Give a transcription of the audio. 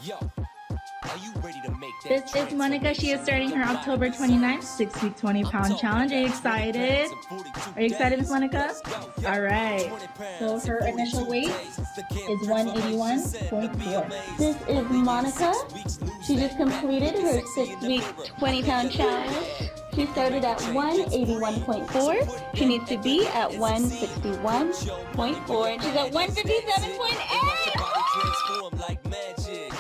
This is Monica. She is starting her October 29th 6-week 20-pound challenge. Are you excited? Are you excited, Miss Monica? All right. So her initial weight is 181.4. This is Monica. She just completed her 6-week 20-pound challenge. She started at 181.4. She needs to be at 161.4. And she's at 157.8.